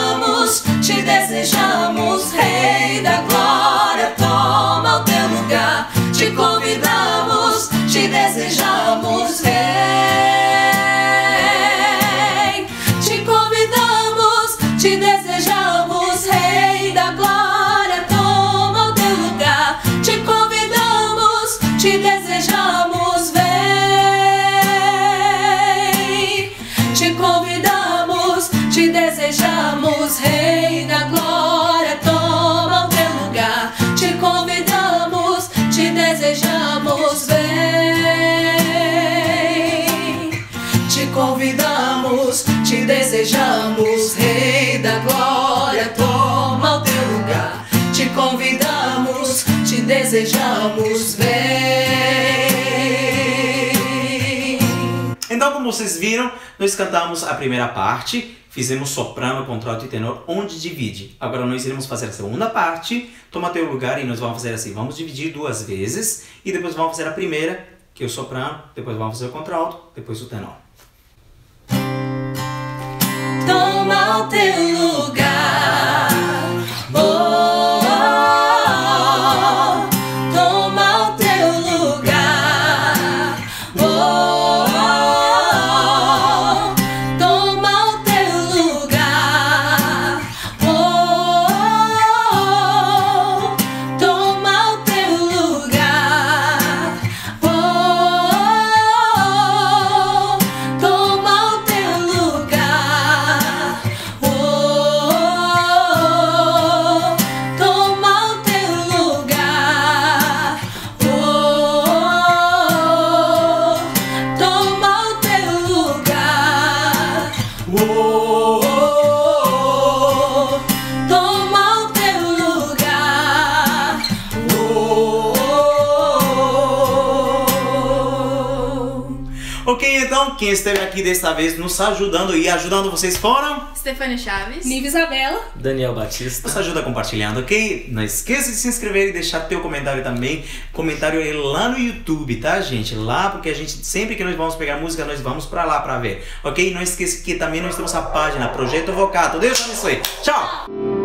convidamos, te desejamos, Rei da Glória, toma o teu lugar. Te convidamos, te desejamos, Rei. Te convidamos, te desejamos, Rei da Glória, toma o teu lugar. Te convidamos, te desejamos, vem. Te convidamos, te desejamos, Rei da Glória, toma o teu lugar. Te convidamos, te desejamos, vem. Te convidamos, te desejamos, Rei da Glória, toma o teu lugar. Te convidamos, te desejamos, vem. Então, como vocês viram, nós cantamos a primeira parte, fizemos soprano, contralto e tenor, onde divide. Agora nós iremos fazer a segunda parte, toma teu lugar, e nós vamos fazer assim, vamos dividir 2 vezes, e depois vamos fazer a primeira, que é o soprano, depois vamos fazer o contralto, depois o tenor. Toma o teu lugar, oh, oh, oh. Toma o teu lugar, oh, oh, oh. Toma o teu lugar, oh, oh, oh. Toma o teu lugar, oh, oh, oh. Toma o teu lugar. Ok, então quem esteve aqui desta vez nos ajudando e ajudando vocês foram Stefania Chaves, Nive Isabela, Daniel Batista. Nos ajuda compartilhando, ok? Não esqueça de se inscrever e deixar teu comentário também. Comentário aí lá no YouTube, tá, gente? Lá, porque a gente, sempre que nós vamos pegar música, nós vamos pra lá pra ver, ok? Não esqueça que também nós temos a página Projeto Vocato. Deus abençoe. Tchau!